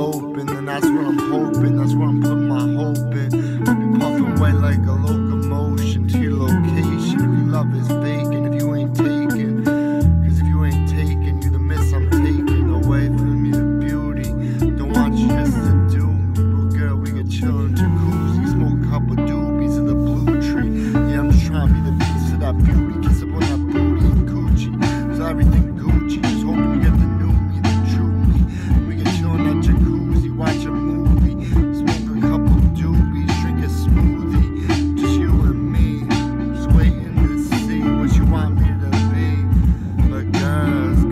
eloping, and that's what I'm hoping, that's what I'm putting my hope in. I'll be puffing away like a locomotion to your location. If your love is vacant, if you ain't taken, cause if you ain't taken, you the miss I'm taking away from you, the beauty. Don't want you just to do me, but girl, we could chill in jacuzzi, smoke a couple doobies in the blue tree. Yeah, I'm just trying to be the piece of that beauty, kiss up on that booty and coochie, so everything Gucci. Just hoping you get the new me, the true me. We can chill in that jacuzzi, watch a movie, smoke a couple doobies, drink a smoothie. Just you and me, just waiting to see what you want me to be. But girls,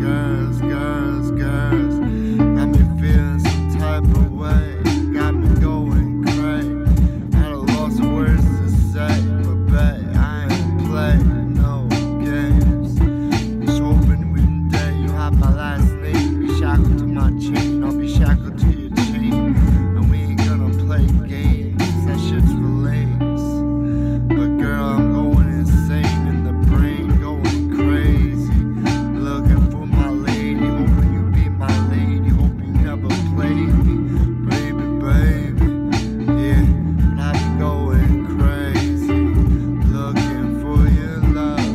got me feeling some type of way, got me going crazy. At a loss of words to say, but babe, I ain't playing no games. Just hoping one day you have my last name, be shackled to my chain, I'll be shackled to your chain, and we ain't gonna play games, that shit's for lames. But girl, I'm going insane in the brain, going crazy, looking for my lady, hoping you be my lady, hope you never played me, baby, yeah, but I be going crazy, looking for your love,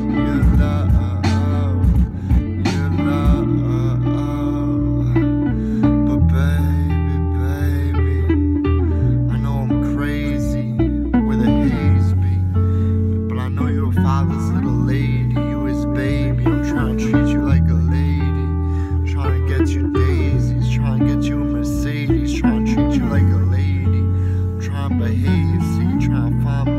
but baby, I know I'm crazy where the haze be, but I know you're a father's little lady, you his baby. I'm trying to treat you like a lady, trying to get you daisies, trying to get you a Mercedes, trying to treat you like a lady. I'm trying to behave, see, trying to find